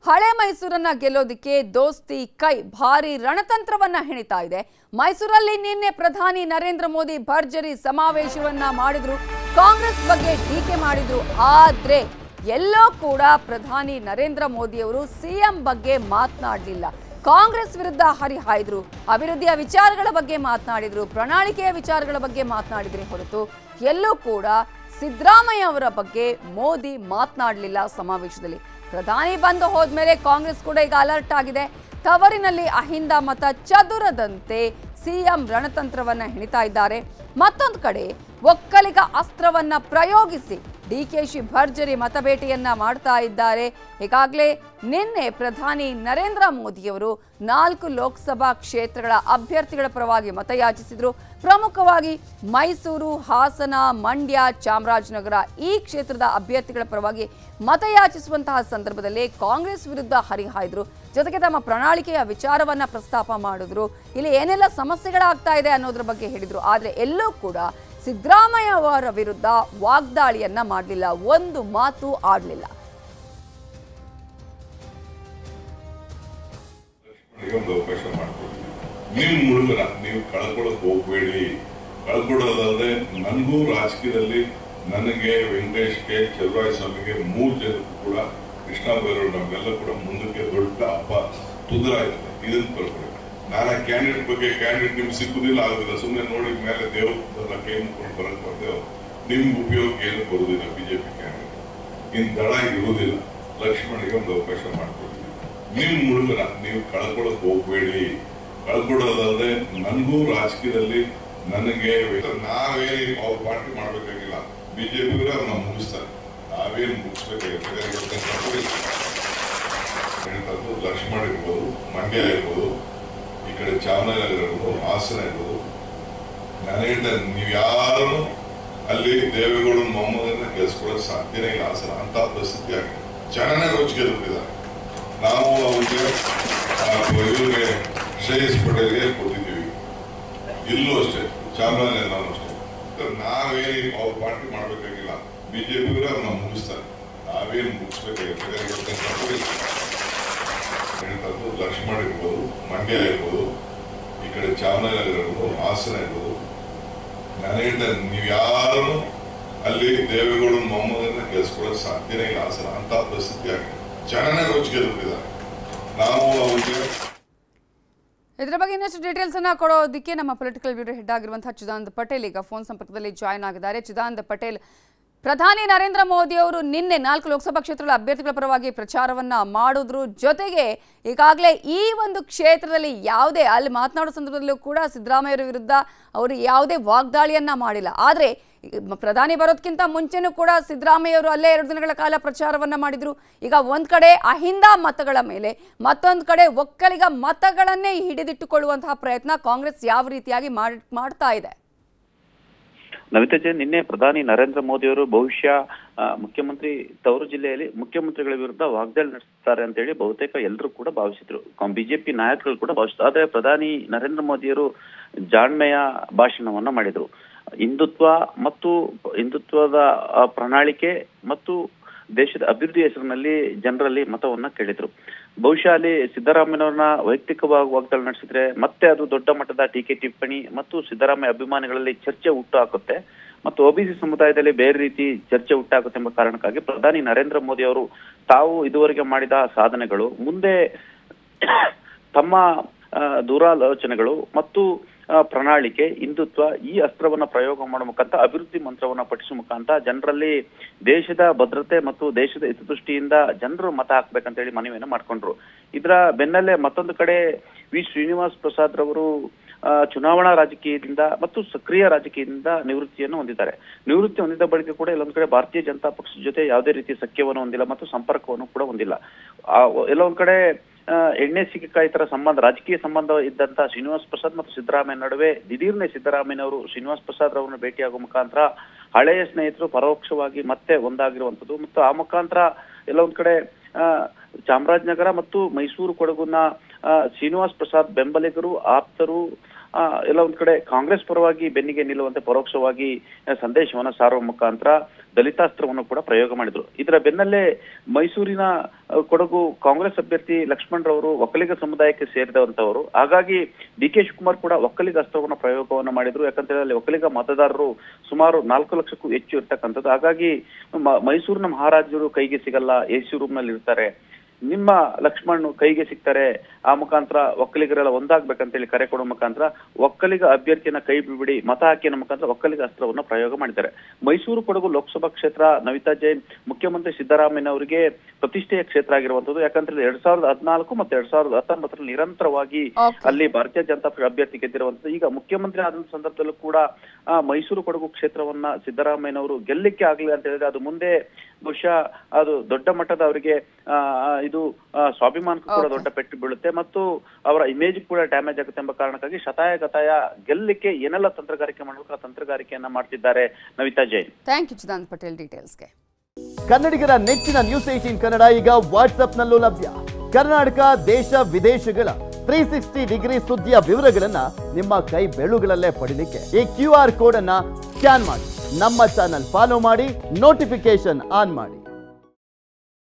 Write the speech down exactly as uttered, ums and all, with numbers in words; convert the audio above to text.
ಹಳೆ ಮೈಸೂರನ್ನ ಗೆಲ್ಲೋದಕ್ಕೆ ದೋಸ್ತಿ ಕೈ ಭಾರಿ ರಣತಂತ್ರವನ್ನ ಹೆಣಿತಾ ಇದೆ. ಮೈಸೂರಲ್ಲಿ ನಿನ್ನೆ ಪ್ರಧಾನಿ ನರೇಂದ್ರ ಮೋದಿ ಭರ್ಜರಿ ಸಮಾವೇಶವನ್ನ ಮಾಡಿದ್ರು. ಕಾಂಗ್ರೆಸ್ ಬಗ್ಗೆ ಟೀಕೆ ಮಾಡಿದ್ರು. ಆದ್ರೆ ಎಲ್ಲೋ ಕೂಡ ಪ್ರಧಾನಿ ನರೇಂದ್ರ ಮೋದಿ ಅವರು ಸಿಎಂ ಬಗ್ಗೆ ಮಾತನಾಡಲಿಲ್ಲ. ಕಾಂಗ್ರೆಸ್ ವಿರುದ್ಧ ಹರಿಹಾಯ್ದ್ರು. ಅಭಿವೃದ್ಧಿಯ ವಿಚಾರಗಳ ಬಗ್ಗೆ ಮಾತನಾಡಿದ್ರು. ಪ್ರಣಾಳಿಕೆಯ ವಿಚಾರಗಳ ಬಗ್ಗೆ ಮಾತನಾಡಿದ್ರೆ ಹೊರತು ಎಲ್ಲೂ ಕೂಡ ಸಿದ್ದರಾಮಯ್ಯ ಅವರ ಬಗ್ಗೆ ಮೋದಿ ಮಾತನಾಡಲಿಲ್ಲ ಸಮಾವೇಶದಲ್ಲಿ. ಪ್ರಧಾನಿ ಬಂದು ಹೋದ್ಮೇಲೆ ಕಾಂಗ್ರೆಸ್ ಕೂಡ ಈಗ ಅಲರ್ಟ್ ಆಗಿದೆ. ತವರಿನಲ್ಲಿ ಅಹಿಂದ ಮತ ಚದುರದಂತೆ ಸಿಎಂ ರಣತಂತ್ರವನ್ನ ಹೆಣಿತಾ ಇದ್ದಾರೆ. ಮತ್ತೊಂದು ಕಡೆ ಒಕ್ಕಲಿಗ ಅಸ್ತ್ರವನ್ನ ಪ್ರಯೋಗಿಸಿ ಡಿಕೆಶಿ ಭರ್ಜರಿ ಮತಬೇಟೆಯನ್ನ ಮಾಡ್ತಾ ಇದ್ದಾರೆ. ಈಗಾಗಲೇ ನಿನ್ನೆ ಪ್ರಧಾನಿ ನರೇಂದ್ರ ಮೋದಿಯವರು ನಾಲ್ಕು ಲೋಕಸಭಾ ಕ್ಷೇತ್ರಗಳ ಅಭ್ಯರ್ಥಿಗಳ ಪರವಾಗಿ ಮತಯಾಚಿಸಿದ್ರು. ಪ್ರಮುಖವಾಗಿ ಮೈಸೂರು, ಹಾಸನ, ಮಂಡ್ಯ, ಚಾಮರಾಜನಗರ ಈ ಕ್ಷೇತ್ರದ ಅಭ್ಯರ್ಥಿಗಳ ಪರವಾಗಿ ಮತಯಾಚಿಸುವಂತಹ ಸಂದರ್ಭದಲ್ಲಿ ಕಾಂಗ್ರೆಸ್ ವಿರುದ್ಧ ಹರಿಹಾಯ್ದ್ರು. ಜೊತೆಗೆ ತಮ್ಮ ಪ್ರಣಾಳಿಕೆಯ ವಿಚಾರವನ್ನ ಪ್ರಸ್ತಾಪ ಮಾಡಿದ್ರು. ಇಲ್ಲಿ ಏನೆಲ್ಲ ಸಮಸ್ಯೆಗಳಾಗ್ತಾ ಇದೆ ಅನ್ನೋದ್ರ ಬಗ್ಗೆ ಹೇಳಿದ್ರು. ಆದ್ರೆ ಎಲ್ಲೂ ಕೂಡ ಸಿದ್ದರಾಮಯ್ಯ ಅವರ ವಿರುದ್ಧ ವಾಗ್ದಾಳಿಯನ್ನ ಮಾಡಲಿಲ್ಲ. ಒಂದು ಮಾತು ಆಡಲಿಲ್ಲ. ನೀವು ಮುಳುಗರ ನೀವು ಕಳ್ಕೊಳಕ್ ಹೋಗ್ಬೇಡಿ. ಕಳ್ಕೊಡೋದಲ್ಲದೆ ನನಗೂ ರಾಜಕೀಯದಲ್ಲಿ ನನಗೆ ವೆಂಕಟೇಶ್ಗೆ ಚಲುವರಾಯ ಸ್ವಾಮಿಗೆ ಮೂರು ಜನಕ್ಕೂ ಕೂಡ ಕೃಷ್ಣ ಬೈರವರು ನಮ್ಗೆಲ್ಲ ಕೂಡ ಮುಂದಕ್ಕೆ ದೊಡ್ಡ ಹಬ್ಬ ತೊಂದರೆ ಆಗುತ್ತೆ. ಇದನ್ನ ಕಳ್ಕೊಳ್ಬೇಕು. ನಾನು ಆ ಕ್ಯಾಂಡಿಡೇಟ್ ಬಗ್ಗೆ ಕ್ಯಾಂಡಿಡೇಟ್ ನಿಮ್ಗೆ ಸಿಕ್ಕುದಿಲ್ಲ ಆಗುದಿಲ್ಲ. ಸುಮ್ಮನೆ ನೋಡಿ ಮೇಲೆ ದೇವ್ರ ಕೈ ಮುಕ್ಕೊಂಡು ಬರಕ್ ಬರ್ತೇವೆ. ನಿಮ್ಗೆ ಉಪಯೋಗಕ್ಕೆ ಏನು ಬರುದಿಲ್ಲ. ಬಿಜೆಪಿ ಕ್ಯಾಂಡಿಡೇಟ್ ಇನ್ ದಳ ಇರುವುದಿಲ್ಲ. ಲಕ್ಷ್ಮಣಿಗೆ ಒಂದು ಅವಕಾಶ ಮಾಡ್ಕೊಡ್ತೀವಿ. ನೀವು ಮುಳುಗರ ನೀವು ಕಳ್ಕೊಳಕ್ ಹೋಗ್ಬೇಡಿ. ಕಳ್ಕೊಡೋದಲ್ಲದೆ ನನಗೂ ರಾಜಕೀಯದಲ್ಲಿ ನನಗೆ ನಾವೇನು ಅವ್ರ ಪಾರ್ಟಿ ಮಾಡ್ಬೇಕಾಗಿಲ್ಲ. ಬಿಜೆಪಿ ನಾವು ಮುಗಿಸ್ತಾರೆ. ನಾವೇನು ಮುಗಿಸ್ಬೇಕಾಗಿರ್ತದೆ. ಲಕ್ಷ್ಮಣ ಇರ್ಬೋದು, ಮಂಡ್ಯ ಇರ್ಬೋದು, ಈ ಕಡೆ ಚಾಮರಾಜನಗರ ಇರ್ಬೋದು, ಹಾಸನ ಇರ್ಬೋದು. ನಾನು ಹೇಳ್ತೇನೆ, ನೀವು ಯಾರು ಅಲ್ಲಿ ದೇವೇಗೌಡ ಮೊಹಮ್ಮದನ್ನ ಗೆಲ್ಸ್ಕೊಳಕ್ ಸಾಧ್ಯನೇ ಇಲ್ಲ. ಹಾಸನ ಅಂತ ಪರಿಸ್ಥಿತಿ ಆಗಿದೆ. ಜನನೇ ರೋಚ್ ಗೆದ್ದಿದ್ದಾರೆ. ನಾವು ಅವ್ರಿಗೆ ಇವ್ರಿಗೆ ಶ್ರೇಯಸ್ ಪಟೇಲ್ಗೆ ಕೊಟ್ಟಿದ್ದೀವಿ. ಇಲ್ಲೂ ಅಷ್ಟೇ, ಚಾಮರಾಜನಗರ ಅಷ್ಟೇ. ನಾವೇನು ಅವ್ರ ಪಾರ್ಟಿ ಮಾಡ್ಬೇಕಾಗಿಲ್ಲ. ಬಿಜೆಪಿ ನಾವು ಮುಗಿಸ್ತಾರೆ. ನಾವೇನು ಮುಗಿಸ್ಬೇಕಾಗಿರ್ತದೆ. ಲಕ್ಷ್ಮಣ ಇರ್ಬೋದು, ಮಂಡ್ಯ ಇರ್ಬೋದು, ಈ ಕಡೆ ಚಾಮರಾಜನಗರ ಇರ್ಬೋದು, ಹಾಸನ ಇರ್ಬೋದು. ನಾನು ಹೇಳ್ತೇನೆ, ನೀವು ಯಾರು ಅಲ್ಲಿ ದೇವೇಗೌಡ ಮೊಹಮ್ಮದನ್ನ ಗೆಲ್ಸ್ಕೊಳಕ್ ಸಾಧ್ಯನೇ ಇಲ್ಲ. ಹಾಸನ ಅಂತ ಪರಿಸ್ಥಿತಿ ಆಗಿದೆ. ಜನನೇ ರೋಚ್ ಗೆದ್ದಿದ್ದಾರೆ. ನಾವು ಅವ್ರಿಗೆ ಇದರ ಬಗ್ಗೆ ಇನ್ನಷ್ಟು ಡೀಟೇಲ್ಸ್ ಅನ್ನ ಕೊಡೋದಕ್ಕೆ ನಮ್ಮ ಪೊಲಿಟಿಕಲ್ ಬ್ಯೂರೋ ಹೆಡ್ ಆಗಿರುವಂತಹ ಚಿದಾನಂದ ಪಟೇಲ್ ಈಗ ಫೋನ್ ಸಂಪರ್ಕದಲ್ಲಿ ಜಾಯ್ನ್ ಆಗಿದ್ದಾರೆ. ಚಿದಾನಂದ ಪಟೇಲ್, ಪ್ರಧಾನಿ ನರೇಂದ್ರ ಮೋದಿ ಅವರು ನಿನ್ನೆ ನಾಲ್ಕು ಲೋಕಸಭಾ ಕ್ಷೇತ್ರಗಳ ಅಭ್ಯರ್ಥಿಗಳ ಪರವಾಗಿ ಪ್ರಚಾರವನ್ನ ಮಾಡಿದ್ರು. ಜೊತೆಗೆ ಈಗಾಗಲೇ ಈ ಒಂದು ಕ್ಷೇತ್ರದಲ್ಲಿ ಯಾವುದೇ ಅಲ್ಲಿ ಮಾತನಾಡೋ ಸಂದರ್ಭದಲ್ಲೂ ಕೂಡ ಸಿದ್ದರಾಮಯ್ಯ ವಿರುದ್ಧ ಅವರು ಯಾವುದೇ ವಾಗ್ದಾಳಿಯನ್ನ ಮಾಡಿಲ್ಲ. ಆದರೆ ಪ್ರಧಾನಿ ಬರೋದಕ್ಕಿಂತ ಮುಂಚೆನೂ ಕೂಡ ಸಿದ್ದರಾಮಯ್ಯ ಅವರು ಅಲ್ಲೇ ಎರಡು ದಿನಗಳ ಕಾಲ ಪ್ರಚಾರವನ್ನ ಮಾಡಿದ್ರು. ಈಗ ಒಂದ್ ಕಡೆ ಅಹಿಂದ ಮತಗಳ ಮೇಲೆ, ಮತ್ತೊಂದು ಕಡೆ ಒಕ್ಕಲಿಗ ಮತಗಳನ್ನೇ ಹಿಡಿದಿಟ್ಟುಕೊಳ್ಳುವಂತಹ ಪ್ರಯತ್ನ ಕಾಂಗ್ರೆಸ್ ಯಾವ ರೀತಿಯಾಗಿ ಮಾಡ್ತಾ ಇದೆ? ನವಿತಾ, ನಿನ್ನೆ ಪ್ರಧಾನಿ ನರೇಂದ್ರ ಮೋದಿ ಅವರು ಬಹುಶಃ ಮುಖ್ಯಮಂತ್ರಿ ತವರು ಜಿಲ್ಲೆಯಲ್ಲಿ ಮುಖ್ಯಮಂತ್ರಿಗಳ ವಿರುದ್ಧ ವಾಗ್ದಾಳಿ ನಡೆಸುತ್ತಾರೆ ಅಂತ ಹೇಳಿ ಬಹುತೇಕ ಎಲ್ಲರೂ ಕೂಡ ಭಾವಿಸಿದ್ರು. ಬಿಜೆಪಿ ನಾಯಕರು ಕೂಡ ಭಾವಿಸಿದ್ರು. ಆದ್ರೆ ಪ್ರಧಾನಿ ನರೇಂದ್ರ ಮೋದಿಯವರು ಜಾಣ್ಮೆಯ ಭಾಷಣವನ್ನ ಮಾಡಿದ್ರು. ಹಿಂದುತ್ವ ಮತ್ತು ಹಿಂದುತ್ವದ ಪ್ರಣಾಳಿಕೆ ಮತ್ತು ದೇಶದ ಅಭಿವೃದ್ಧಿ ಹೆಸರಿನಲ್ಲಿ ಜನರಲ್ಲಿ ಮತವನ್ನ ಕೇಳಿದ್ರು. ಬಹುಶಃ ಅಲ್ಲಿ ಸಿದ್ದರಾಮಯ್ಯನವ್ರನ್ನ ವೈಯಕ್ತಿಕವಾಗಿ ವಾಗ್ದಾಳಿ ನಡೆಸಿದ್ರೆ ಮತ್ತೆ ಅದು ದೊಡ್ಡ ಮಟ್ಟದ ಟೀಕೆ ಟಿಪ್ಪಣಿ ಮತ್ತು ಸಿದ್ದರಾಮಯ್ಯ ಅಭಿಮಾನಿಗಳಲ್ಲಿ ಚರ್ಚೆ ಹುಟ್ಟು ಹಾಕುತ್ತೆ ಮತ್ತು ಒಬಿಸಿ ಸಮುದಾಯದಲ್ಲಿ ಬೇರೆ ರೀತಿ ಚರ್ಚೆ ಹುಟ್ಟಾಗುತ್ತೆ ಎಂಬ ಕಾರಣಕ್ಕಾಗಿ ಪ್ರಧಾನಿ ನರೇಂದ್ರ ಮೋದಿ ಅವರು ತಾವು ಇದುವರೆಗೆ ಮಾಡಿದ ಸಾಧನೆಗಳು, ಮುಂದೆ ತಮ್ಮ ದೂರಾಲೋಚನೆಗಳು ಮತ್ತು ಪ್ರಣಾಳಿಕೆ, ಹಿಂದುತ್ವ ಈ ಅಸ್ತ್ರವನ್ನ ಪ್ರಯೋಗ ಮಾಡುವ ಮುಖಾಂತರ ಅಭಿವೃದ್ಧಿ ಮಂತ್ರವನ್ನ ಪಠಿಸುವ ಮುಖಾಂತರ ಜನರಲ್ಲಿ ದೇಶದ ಭದ್ರತೆ ಮತ್ತು ದೇಶದ ಹಿತದೃಷ್ಟಿಯಿಂದ ಜನರು ಮತ ಹಾಕ್ಬೇಕಂತ ಹೇಳಿ ಮನವಿಯನ್ನ ಮಾಡ್ಕೊಂಡ್ರು. ಇದರ ಬೆನ್ನಲ್ಲೇ ಮತ್ತೊಂದು ಕಡೆ ವಿ ಶ್ರೀನಿವಾಸ್ ಪ್ರಸಾದ್ ರವರು ಚುನಾವಣಾ ರಾಜಕೀಯದಿಂದ ಮತ್ತು ಸಕ್ರಿಯ ರಾಜಕೀಯದಿಂದ ನಿವೃತ್ತಿಯನ್ನು ಹೊಂದಿದ್ದಾರೆ. ನಿವೃತ್ತಿ ಹೊಂದಿದ ಬಳಿಕ ಕೂಡ ಎಲ್ಲೊಂದ್ ಕಡೆ ಭಾರತೀಯ ಜನತಾ ಪಕ್ಷದ ಜೊತೆ ಯಾವುದೇ ರೀತಿಯ ಸಖ್ಯವನ್ನು ಹೊಂದಿಲ್ಲ ಮತ್ತು ಸಂಪರ್ಕವನ್ನು ಕೂಡ ಹೊಂದಿಲ್ಲ. ಎಲ್ಲೊಂದ್ ಕಡೆ ಎಣ್ಣೆ ಸಿಕ್ಕಾಯಿ ತರ ಸಂಬಂಧ, ರಾಜಕೀಯ ಸಂಬಂಧ ಇದ್ದಂತ ಶ್ರೀನಿವಾಸ್ ಪ್ರಸಾದ್ ಮತ್ತು ಸಿದ್ದರಾಮಯ್ಯ ನಡುವೆ ದಿಢೀರ್ನೆ ಸಿದ್ದರಾಮಯ್ಯನವರು ಶ್ರೀನಿವಾಸ್ ಪ್ರಸಾದ್ ರವರನ್ನು ಭೇಟಿಯಾಗುವ ಮುಖಾಂತರ ಹಳೆಯ ಸ್ನೇಹಿತರು ಪರೋಕ್ಷವಾಗಿ ಮತ್ತೆ ಒಂದಾಗಿರುವಂತದ್ದು ಮತ್ತು ಆ ಮುಖಾಂತರ ಎಲ್ಲ ಒಂದ್ ಕಡೆ ಚಾಮರಾಜನಗರ ಮತ್ತು ಮೈಸೂರು ಕೊಡಗುನ ಶ್ರೀನಿವಾಸ್ ಪ್ರಸಾದ್ ಬೆಂಬಲಿಗರು, ಆಪ್ತರು ಎಲ್ಲ ಒಂದ್ ಕಡೆ ಕಾಂಗ್ರೆಸ್ ಪರವಾಗಿ ಬೆನ್ನಿಗೆ ನಿಲ್ಲುವಂತೆ ಪರೋಕ್ಷವಾಗಿ ಸಂದೇಶವನ್ನ ಸಾರುವ ಮುಖಾಂತರ ದಲಿತಾಸ್ತ್ರವನ್ನು ಕೂಡ ಪ್ರಯೋಗ ಮಾಡಿದ್ರು. ಇದರ ಬೆನ್ನಲ್ಲೇ ಮೈಸೂರಿನ ಕೊಡಗು ಕಾಂಗ್ರೆಸ್ ಅಭ್ಯರ್ಥಿ ಲಕ್ಷ್ಮಣ್ ರವರು ಒಕ್ಕಲಿಗ ಸಮುದಾಯಕ್ಕೆ ಸೇರಿದಂತವರು. ಹಾಗಾಗಿ ಡಿ ಕೆ ಶಿವಕುಮಾರ್ ಕೂಡ ಒಕ್ಕಲಿಗ ಅಸ್ತ್ರವನ್ನ ಪ್ರಯೋಗವನ್ನ ಮಾಡಿದ್ರು. ಯಾಕಂತ ಅಲ್ಲಿ ಒಕ್ಕಲಿಗ ಮತದಾರರು ಸುಮಾರು ನಾಲ್ಕು ಲಕ್ಷಕ್ಕೂ ಹೆಚ್ಚು ಇರ್ತಕ್ಕಂಥದ್ದು. ಹಾಗಾಗಿ ಮೈಸೂರಿನ ಮಹಾರಾಜರು ಕೈಗೆ ಸಿಗಲ್ಲ, ಎ ಸಿ ರೂಮ್ ನಲ್ಲಿ ಇರ್ತಾರೆ, ನಿಮ್ಮ ಲಕ್ಷ್ಮಣ್ ಕೈಗೆ ಸಿಗ್ತಾರೆ, ಆ ಮುಖಾಂತರ ಒಕ್ಕಲಿಗರೆಲ್ಲ ಒಂದಾಗ್ಬೇಕಂತೇಳಿ ಕರೆ ಕೊಡುವ ಮುಖಾಂತರ ಒಕ್ಕಲಿಗ ಅಭ್ಯರ್ಥಿಯನ್ನ ಕೈ ಬಿಡಿ ಮತ ಹಾಕಿ ಅನ್ನೋ ಮುಖಾಂತರ ಒಕ್ಕಲಿಗ ಅಸ್ತ್ರವನ್ನ ಪ್ರಯೋಗ ಮಾಡಿದ್ದಾರೆ. ಮೈಸೂರು ಕೊಡಗು ಲೋಕಸಭಾ ಕ್ಷೇತ್ರ ನವಿತಾ ಜೈನ್ ಮುಖ್ಯಮಂತ್ರಿ ಸಿದ್ದರಾಮಯ್ಯ ಅವರಿಗೆ ಪ್ರತಿಷ್ಠೆಯ ಕ್ಷೇತ್ರ ಆಗಿರುವಂತದ್ದು. ಯಾಕಂದ್ರೆ ಎರಡ್ ಸಾವಿರದ ಹದಿನಾಲ್ಕು ಮತ್ತೆ ಎರಡ್ ಸಾವಿರದ ಹತ್ತೊಂಬತ್ತರಲ್ಲಿ ನಿರಂತರವಾಗಿ ಅಲ್ಲಿ ಭಾರತೀಯ ಜನತಾ ಪಕ್ಷ ಅಭ್ಯರ್ಥಿ ಗೆದ್ದಿರುವಂತದ್ದು. ಈಗ ಮುಖ್ಯಮಂತ್ರಿ ಆದಂತ ಸಂದರ್ಭದಲ್ಲೂ ಕೂಡ ಆ ಮೈಸೂರು ಕೊಡಗು ಕ್ಷೇತ್ರವನ್ನ ಸಿದ್ದರಾಮಯ್ಯನವರು ಗೆಲ್ಲಿಕ್ಕೆ ಆಗ್ಲಿ ಅಂತ ಹೇಳಿದ್ರೆ ಅದು ಮುಂದೆ ಬಹುಶಃ ಅದು ದೊಡ್ಡ ಮಟ್ಟದ ಅವರಿಗೆ ಆ ಇದು ಸ್ವಾಭಿಮಾನಕ್ಕೂ ಕೂಡ ದೊಡ್ಡ ಪೆಟ್ಟು ಬೀಳುತ್ತೆ ಮತ್ತು ಅವರ ಇಮೇಜ್ ಕೂಡ ಡ್ಯಾಮೇಜ್ ಆಗುತ್ತೆ ಎಂಬ ಕಾರಣಕ್ಕಾಗಿ ಶತಾಯ ಗತಾಯ ಗೆಲ್ಲಿಕ್ಕೆ ಏನೆಲ್ಲ ತಂತ್ರಗಾರಿಕೆ ಮಾಡಬೇಕು ಆ ತಂತ್ರಗಾರಿಕೆಯನ್ನ ಮಾಡ್ತಿದ್ದಾರೆ ನವಿತಾ ಜೈನ್. ಥ್ಯಾಂಕ್ ಯು ಚಿದಾನಂದ ಪಟೇಲ್ ಡೀಟೇಲ್ಸ್ಗೆ. ಕನ್ನಡಿಗರ ನೆಚ್ಚಿನ ನ್ಯೂಸ್ ಏಟೀನ್ ಕನ್ನಡ ಈಗ ವಾಟ್ಸ್ಆಪ್ ನಲ್ಲೂ ಲಭ್ಯ. ಕರ್ನಾಟಕ ದೇಶ ವಿದೇಶಗಳ ತ್ರೀ ಸಿಕ್ಸ್ಟಿ ಡಿಗ್ರಿ ಸುದ್ದಿಯ ವಿವರಗಳನ್ನ ನಿಮ್ಮ ಕೈ ಬೆಳುಗಳಲ್ಲೇ ಪಡಿಲಿಕ್ಕೆ ಈ ಕ್ಯೂ ಆರ್ ಕೋಡ್ ಅನ್ನ ಸ್ಕ್ಯಾನ್ ಮಾಡಿ ನಮ್ಮ ಚಾನಲ್ ಫಾಲೋ ಮಾಡಿ ನೋಟಿಫಿಕೇಶನ್ ಆನ್ ಮಾಡಿ.